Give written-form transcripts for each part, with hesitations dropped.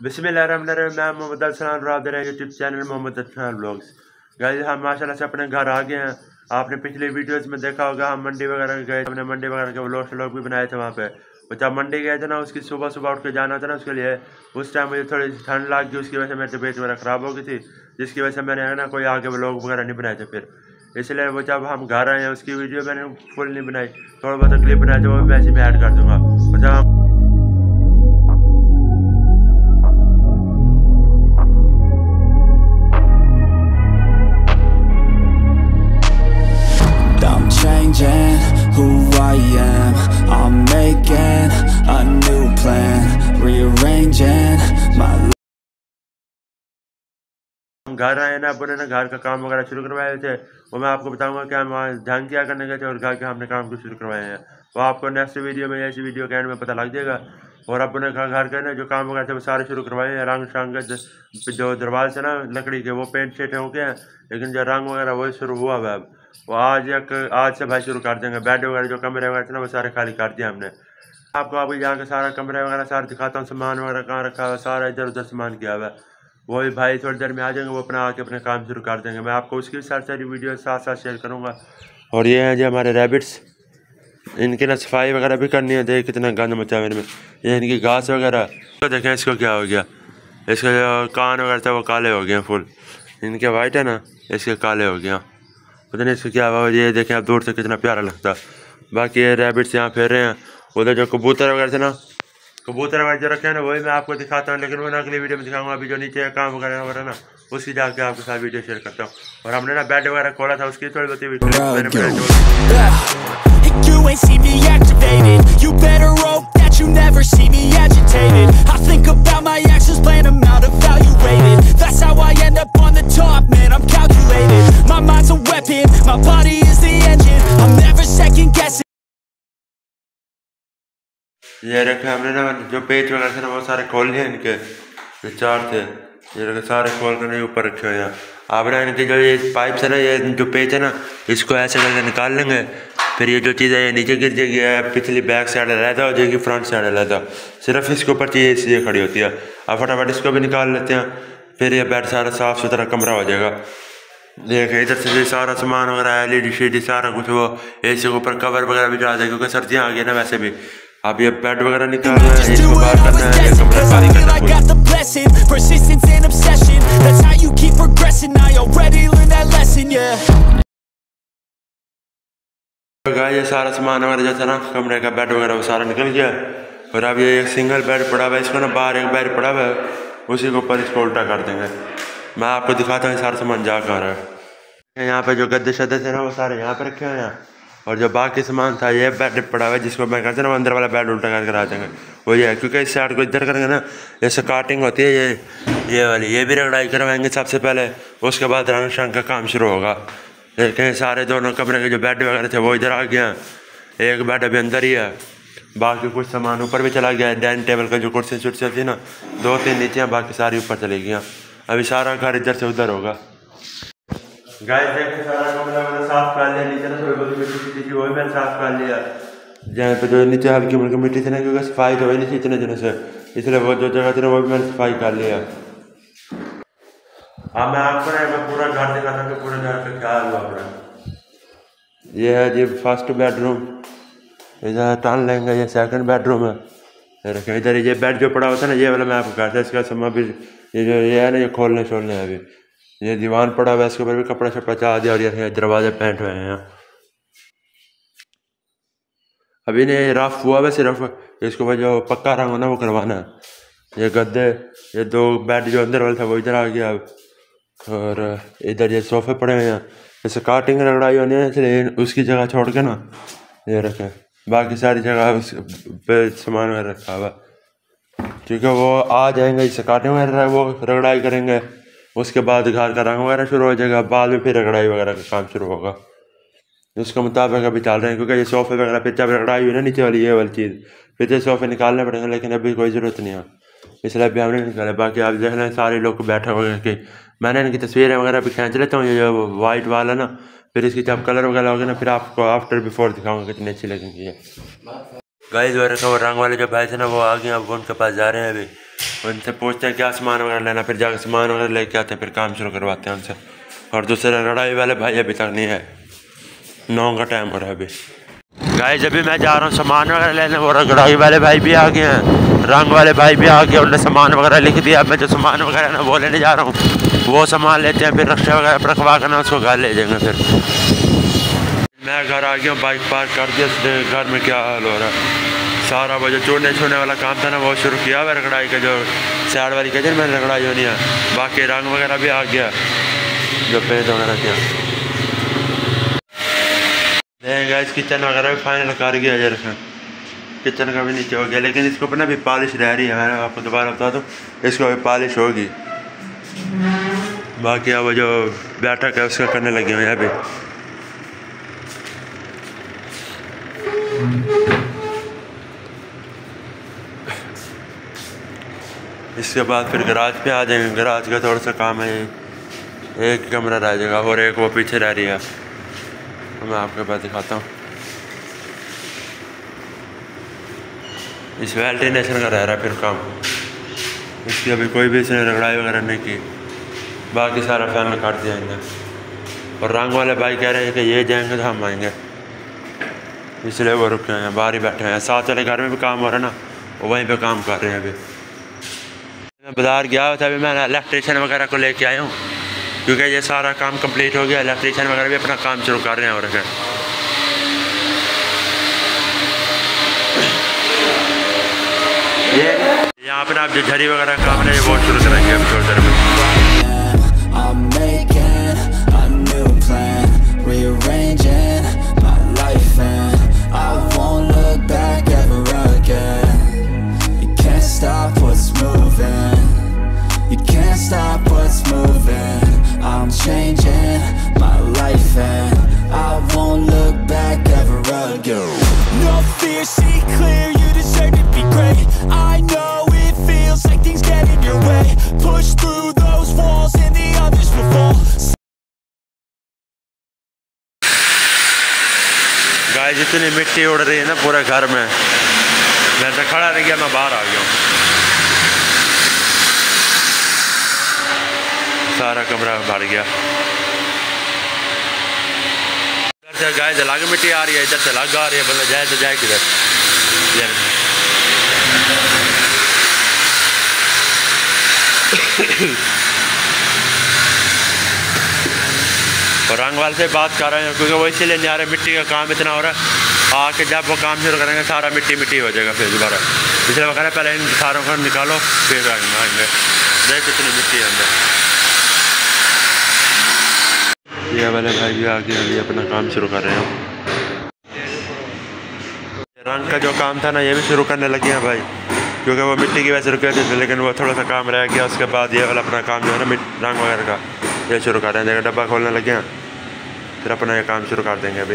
बिस्मिल्लाहिर्रहमानिर्रहीम। मैं मोहम्मद अरसलान और आप देख रहे हैं YouTube channel Mohammad Arsalan vlogs. Guys हम माशाल्लाह से अपने घर आ गए हैं। आपने पिछले वीडियोस में देखा होगा हम मंडी वगैरह गए, हमने मंडी वगैरह के व्लॉग भी बनाए थे वहाँ पे। और जब मंडी गए थे ना, उसकी सुबह सुबह उठ के जाना था ना, उसके लिए उस टाइम मुझे थोड़ी ठंड लग गई, उसकी वजह से मेरी तबीयत वगैरह ख़राब हो गई थी, जिसकी वजह से मैंने ना कोई आगे व्लॉग वगैरह नहीं बनाए थे फिर। इसलिए वो जब हम घर आए हैं उसकी वीडियो मैंने फुल नहीं बनाई, थोड़ा बहुत क्लिप बनाए थे, वो मैं ऐसे में ऐड कर दूँगा। और जब who I am, I'm making a new plan, rearranging my life. हम घर आए ना, अपने ना घर का काम वगैरह शुरू करवाए थे, वो मैं आपको बताऊंगा कि हम वहाँ ध्यान क्या करने गए थे और घर के हमने काम को शुरू करवाए हैं। वो आपको नेक्स्ट वीडियो में, ऐसी वीडियो के एंड में पता लग जाएगा। और अपने घर के ना जो काम वगैरह थे वो सारे शुरू करवाए हैं। रंग शंग जो दरवाजे से ना लकड़ी के वो पेंट शेट हो गए हैं, लेकिन जो रंग वगैरह वो शुरू हुआ है अब। वो आज से भाई शुरू कर देंगे। बेड वगैरह जो कमरे वगैरह थे ना वो सारे खाली कर दिए हमने। आपको अभी यहाँ के सारा कमरे वगैरह सारा दिखाता हूँ, सामान वगैरह कहाँ रखा हुआ, सारा इधर उधर सामान किया हुआ है। वही भाई थोड़ी देर में आ जाएंगे, वो अपना आके अपने काम शुरू कर देंगे। मैं आपको उसकी सारी सारी वीडियो साथ साथ शेयर करूँगा। और ये हैं जी हमारे रैबिट्स, इनकी ना सफाई वगैरह भी करनी है। देख कितना गंद मचा है इनमें, ये इनकी घास वगैरह। तो देखें इसको क्या हो गया, इसके जो कान वगैरह थे वो काले हो गए हैं फुल, इनके वाइट है ना, इसके काले हो गया, पता नहीं इसको क्या हुआ। ये देखें आप दूर से कितना प्यारा लगता। बाकी ये रैबिट्स यहाँ फिर रहे हैं। उधर जो कबूतर वगैरह थे ना, कबूतर वगैरह जो रखे हैं ना, वही मैं आपको दिखाता हूँ, लेकिन वो ना अगली वीडियो में दिखाऊंगा। अभी जो नीचे काम वगैरह हो रहा है ना, उसकी जाके आपके साथ वीडियो शेयर करता हूँ। और हमने ना बेड वगैरह खोला था, उसकी थोड़ी बहुत You ain't see me activated. You better hope that you never see me agitated. I think about my actions, plan them out, evaluated. That's how I end up on the top, man, I'm calculated. My mind's a weapon, my body is the engine. I'm never second guessing. ये रखे हमने ना, जो page वगैरह थे ना वो सारे खोल लिए इनके, ये चार थे, ये रखे सारे खोल कर ऊपर रखे हुए हैं। आप ना इनके जो ये पाइप है ना, ये जो पेज है ना, इसको ऐसे करके निकाल लेंगे। फिर ये जो चीज़ है ये नीचे गिर जाएगी, पिछली बैक साइड अलहदा हो जाएगी, फ्रंट साइड अलहदा, सिर्फ इसके ऊपर चीज़ इसलिए खड़ी होती है। अब फटाफट इसको भी निकाल लेते हैं, फिर ये बेड सारा साफ़ सुथरा कमरा हो जाएगा। देखें इधर से सारा सामान वगैरह, LED शेडी सारा कुछ, वो AC के ऊपर कवर वगैरह भी डाल दें, क्योंकि सर्दियाँ आ गई ना वैसे भी। अब ये बेड वगैरह निकालना है, इसको बाहर करना है, ये कमरा खाली करना है। गाइस ये सारा सामान वगैरह जैसा ना कमरे का बेड वगैरह वो सारा निकल गया। और अब ये एक सिंगल बेड पड़ा हुआ है, इसको ना बाहर एक बेड पड़ा हुआ है, उसी के ऊपर इसको उल्टा कर देंगे। मैं आपको दिखाता हूँ सारा सामान जा कर रहा है। यहाँ पे जो गद्दे शद्दे थे ना वो सारे यहाँ पे रखे हुए हैं, और जो बाकी सामान था ये बेड पड़ा हुआ है, जिसको मैं कहते ना अंदर वाला बेड उल्टा करके आ देंगे वो ये है। क्योंकि इस साइड को इधर करेंगे ना, जैसे काटिंग होती है ये वाली, ये भी रगड़ाई करवाएंगे सबसे पहले, उसके बाद रंग शंग का काम शुरू होगा। देखें सारे दोनों कमरे के जो बेड वगैरह थे वो इधर आ गया, एक बेड अभी अंदर ही है, बाकी कुछ सामान ऊपर भी चला गया है। डाइनिंग टेबल का जो कुर्सी सुर्सी थी ना, 2-3 नीचे हैं, बाकी सारी ऊपर चली गई। अभी सारा घर इधर से उधर होगा। गाइस देखें सारा कमरा मैंने साफ कर लिया, नीचे ना थोड़ी बहुत मिट्टी थी वो भी मैंने साफ कर लिया। जहाँ पे जो नीचे हल्की मुल्की मिट्टी थी ना, क्योंकि सफाई तो हुई नहीं थी इतने दिनों से, इसलिए वो जो जगह थी ना वो भी मैंने सफाई कर लिया। अब मैं आपको ना पूरा घर दिखाता हूँ, पूरे घर का ख्याल हुआ अपना। ये है जी फर्स्ट बेडरूम, इधर टान लेंगे, ये सेकंड बेडरूम है। रखें इधर ये बेड जो पड़ा होता है ना, ये वाला मैं आपको कहता है, इसका समा भी ये जो ये है ना, ये खोलने छोड़ने है। अभी ये दीवान पड़ा हुआ है, इसके ऊपर भी कपड़ा शपड़ा चाह दिया, और ये दरवाजे पेंट हुए हैं। अभी नहीं रफ हुआ है, सिर्फ इसके ऊपर जो पक्का रंग होना वो करवाना है। ये गद्दे, ये 2 बेड जो अंदर वाला था वो इधर आ गया, और इधर ये सोफे पड़े हुए हैं, जैसे काटिंग रगड़ाई होनी है, इसलिए उसकी जगह छोड़ के ना ये रखें, बाकी सारी जगह उस पे सामान वगैरह रखा हुआ, क्योंकि वो आ जाएंगे, इससे काटिंग वगैरह वो रगड़ाई करेंगे, उसके बाद घर का रंग वगैरह शुरू हो जाएगा, बाद में फिर रगड़ाई वगैरह का काम शुरू होगा। उसके मुताबिक अभी चल रहे हैं, क्योंकि ये सोफे वगैरह फिर जब रगड़ाई हुई ना नीचे वाली ये वाली चीज़, फिर ये सोफे निकालने पड़ेंगे, लेकिन अभी कोई ज़रूरत नहीं है, इसलिए अभी हमने निकाले। बाकी आप देख लें सारे लोग बैठे हुए कि मैंने इनकी तस्वीरें वगैरह भी खींच लेता हूँ, ये जो वाइट वाल है ना, फिर इसकी जब कलर वगैरह होगा ना, फिर आपको आफ्टर बिफोर दिखाऊंगा कितनी अच्छी लगेंगी। गाइस वगैरह का वो रंग वाले जो भाई थे ना वो आ गए, अब उनके पास जा रहे हैं अभी। उनसे पूछते हैं क्या सामान वगैरह लेना, फिर जाकर सामान वगैरह लेके आते हैं, फिर काम शुरू करवाते हैं उनसे। और दूसरे लड़ाई वाले भाई अभी तक नहीं है, 9 का टाइम हो रहा है अभी। गाइस अभी मैं जा रहा हूँ सामान वगैरह लेने, वो लड़ाई वाले भाई भी आ गए हैं, रंग वाले भाई भी आ गए, उन्होंने सामान वगैरह लिख दिया। मैं जो सामान वगैरह ना वो लेने जा रहा हूँ, वो सामान लेते हैं, फिर रक्षा वगैरह रखवा कर ना उसको घर ले जाएंगे। फिर मैं घर आ गया हूँ, बाइक पार्क कर दिया। घर में क्या हाल हो रहा है, सारा वो जो चूड़ने छूने वाला काम था ना वो शुरू किया हुआ, रगड़ाई का जो साइड वाली कहते हैं मैंने रगड़ाई होनी है। बाकी रंग वगैरह भी आ गया, जो पेंट वगैरह किया। गाइस किचन वगैरह भी फाइनल कर गया यार, किचन का भी नीचे हो गया, लेकिन इसको अपना भी पॉलिश रह रही है। मैं आपको दोबारा बता दूँ, इसको अभी पॉलिश होगी। बाकी अब वो जो बैठक है उसका करने लगे हुए हैं अभी। इसके बाद फिर गराज पे आ जाएंगे। गराज का थोड़ा सा काम है, एक कमरा रह जाएगा और एक वो पीछे रह रही है, तो मैं आपके पास दिखाता हूँ। इस वेल्टिनेशन का रह रहा है फिर काम, इसकी अभी कोई भी इसने रगड़ाई वगैरह नहीं की। बाकी सारा फैन काट दिया इन्हें। और रंग वाले भाई कह रहे हैं कि ये जाएंगे तो हम आएंगे, इसलिए वो रुके हैं, बाहर ही बैठे हैं। साथ वाले घर में भी काम हो रहा है ना, वो वहीं पे काम कर रहे हैं। अभी मैं बाज़ार गया था, अभी मैं इलेक्ट्रीशियन वगैरह को लेके आया हूँ, क्योंकि ये सारा काम कंप्लीट हो गया। इलेक्ट्रीशियन वगैरह भी अपना काम शुरू कर रहे हैं। और क्या ये यहाँ पर आप जो झड़ी वगैरह काम है वो शुरू करेंगे अभी थोड़ी देर में। Changing my life and I won't look back ever again. No fear, see clear, you deserve to be great. I know it feels like things get in your way. Push through those walls and the others will fall. Guys जितनी मिट्टी उड़ रही है ना पूरे घर में, मैं तो खड़ा रह गया, मैं बाहर आ गया हूँ। सारा कमरा भर गया। इधर से गाइस अलग मिट्टी आ रही है, इधर से अलग आ रही है, बंदा जाए तो जाए किधर। और रंग वाले से बात कर रहे हैं, क्योंकि वो इसीलिए नहीं आ रहे, मिट्टी का काम इतना हो रहा है। आके जब वो काम शुरू करेंगे सारा मिट्टी मिट्टी हो जाएगा फिर दोबारा, इसलिए वो कह रहे हैं पहले इन सारों को निकालो फिर आएंगे। देख कितनी मिट्टी है अंदर। ये वाले भाई भी आगे अभी अपना काम शुरू कर रहे हैं। रंग का जो काम था ना ये भी शुरू करने लगे हैं भाई, क्योंकि वो मिट्टी की वजह से रुके थे, लेकिन वो थोड़ा सा काम रह गया। उसके बाद ये वाला अपना काम जो है ना रंग वगैरह का ये शुरू कर रहे हैं। देखो डब्बा खोलने लगे हैं, फिर अपना ये काम शुरू कर देंगे अभी।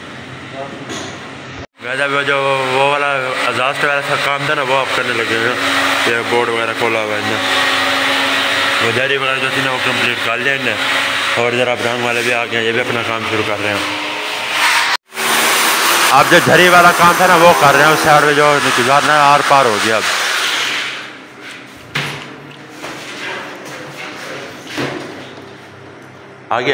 वैसे भी जो वो वाला एग्जॉस्ट वाला काम था ना वो आप करने लगे हैं। ये बोर्ड वगैरह खोला हुआ है इन्हें, वो जारी वगैरह जो थी ना वो कंप्लीट कर लिया इन्हें। और जरा रंग वाले भी आ गए, ये भी अपना काम शुरू कर रहे हैं। आप जो झरी वाला काम था ना वो कर रहे हैं, उस साइड में जो गुजारना है आर पार हो गया। अब आ गया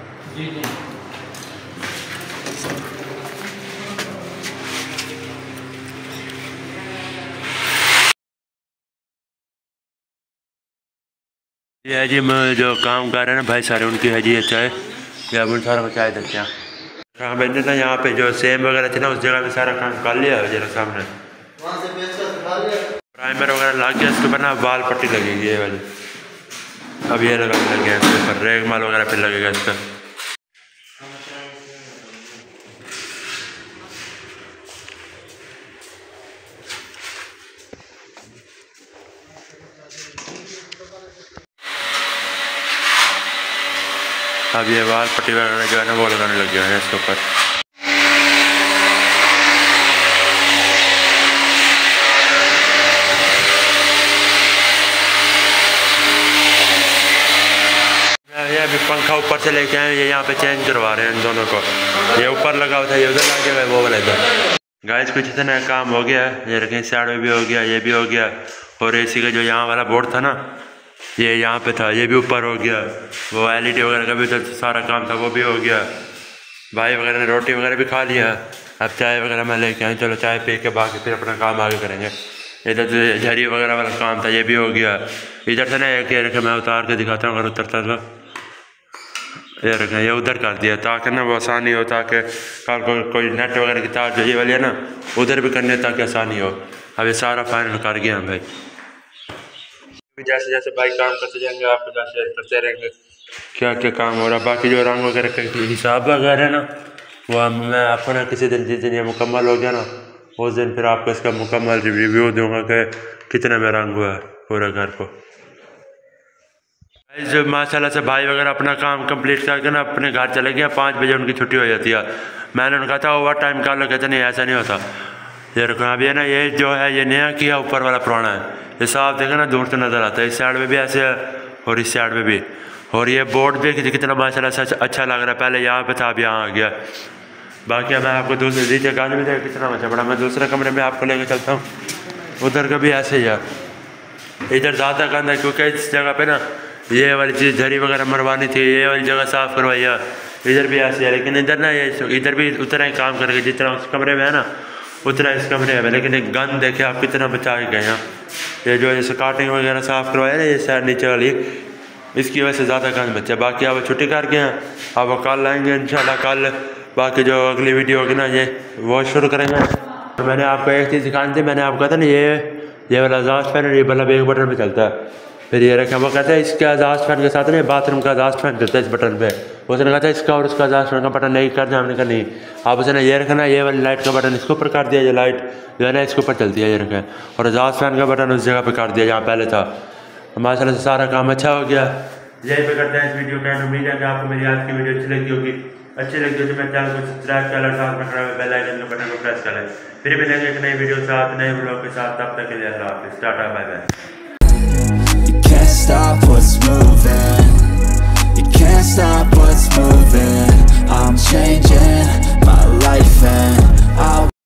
ये है जी। जो काम कर रहे हैं ना भाई सारे, उनकी है जी ये चाय, या उन सारा को चाय देते हैं। हाँ मैंने ना यहाँ पे जो सेम वगैरह थी ना उस जगह पे सारा काम कर लिया है जरा सामने। प्राइमर वगैरह लग गया, इसके ऊपर ना बाल पट्टी लगेगी ये वाली। अब ये लगाने लगे हैं इसके ऊपर, रेग माल वगैरह फिर लगेगा इसका। अब ये बाल पट्टी वगैरह जो है ना वो लगाने लगे हैं इसके ऊपर। ये अभी पंखा ऊपर से लेके आए, ये यहाँ पे चेंज करवा रहे हैं इन दोनों को। ये ऊपर लगा हुआ था, ये उधर लग गया, वो वाला इधर। गाइस कुछ इतना काम हो गया, ये रखें साइड में भी हो गया, ये भी हो गया, और एसी का जो यहाँ वाला बोर्ड था ना, ये यहाँ पे था, ये भी ऊपर हो गया। वो LED वगैरह का भी तो सारा काम था, वो भी हो गया। भाई वगैरह ने रोटी वगैरह भी खा लिया। अब चाय वगैरह मैं लेके आए, चलो चाय पी के बाकी फिर अपना काम आगे करेंगे। इधर से झरी वगैरह वाला काम था, ये भी हो गया। इधर से ना एक ये रखे, मैं उतार के दिखाता हूँ अगर उतरता तो। ये रखें, ये उधर कर दिया ताकि ना वो आसानी हो, ताकि कल को कोई नेट वगैरह की तार जो ये वाली है ना उधर भी करने ताकि आसानी हो। अब ये सारा फाइनल कर गया हम भाई। जैसे जैसे भाई काम करते जाएंगे आपके साथ शेयर करते रहेंगे क्या क्या काम हो रहा है। बाकी जो रंग वगैरह का हिसाब वगैरह है ना, वो मैं आपको ना किसी दिन, जिस दिन ये मुकम्मल हो गया ना उस दिन फिर आपको इसका मुकम्मल रिव्यू दूंगा कि कितने में रंग हुआ है पूरे घर को। जो माशाल्लाह से भाई वगैरह अपना काम कंप्लीट करके ना अपने घर चले गए। 5 बजे उनकी छुट्टी हो जाती है। मैंने उनका था ओवर टाइम कर लो, कहते नहीं ऐसा नहीं होता। ये रखो अभी है ना, ये जो है ये नया किया, ऊपर वाला पुराना है। ये साफ देखो ना, दूर से नज़र आता है। इस साइड में भी ऐसे है और इस साइड में भी। और ये बोर्ड भी कितना माशाल्लाह से अच्छा लग रहा है। पहले यहाँ पे था, अब यहाँ आ गया। बाकी मैं आपको दूसरे नीचे गाने में देखा कितना अच्छा बड़ा। मैं दूसरे कमरे में आपको लेकर चलता हूँ, उधर का भी ऐसे ही है। इधर ज़्यादा गंद है क्योंकि इस जगह पे ना ये वाली चीज़ झरी वगैरह मरवानी थी, ये वाली जगह साफ़ करवाई है। इधर भी ऐसे है, लेकिन इधर ना ये इधर भी उतना ही काम करेंगे जितना उस कमरे में है ना उतना इस कमरे में। लेकिन एक गंद देखे आप कितना बचा के गए हैं। ये जो जैसे काटिंग वगैरह साफ़ करवाया ना, ये साइड नीचे वाली, इसकी वजह से ज़्यादा गंद बचा। बाकी अब छुट्टी कर गए हैं, अब वो कल आएंगे इंशाल्लाह। कल बाकी जो अगली वीडियो होगी ना ये वो शुरू करेंगे। तो मैंने आपको एक चीज़ दिखानी थी, मैंने आपको कहा था ना ये वाला एग्जॉस्ट फैन ये बल्ब एक बटन पे चलता है। फिर ये रखा, वो कहता है इसका एग्जॉस्ट फैन के साथ ना बाथरूम का एग्जॉस्ट फैन चलता है इस बटन पे। उसने कहा था इसका और उसका एग्जॉस्ट फैन का बटन नहीं करना, हमने कहा नहीं। आप उसने ये रखना, ये वाली लाइट का बटन इसके ऊपर कर दिया, ये लाइट जो है ना इसके ऊपर चलती है, ये रखा। और एग्जॉस्ट फैन का बटन उस जगह पर कर दिया जहाँ पहले था। माशाल्लाह से सारा काम अच्छा हो गया। यही पे करते हैं इस वीडियो का। उम्मीद है कि आपको मेरी आज की वीडियो अच्छी लगी होगी। अच्छी लगी हो तो मेरे चैनल को सब्सक्राइब कर, साथ में खड़ा हुए बेल आइकन के बटन को प्रेस करें। फिर मिलेंगे एक नई वीडियो के साथ, नए ब्लॉग के साथ। तब तक के लिए अल्लाह हाफिज़, tata bye bye. Can't stop what's moving.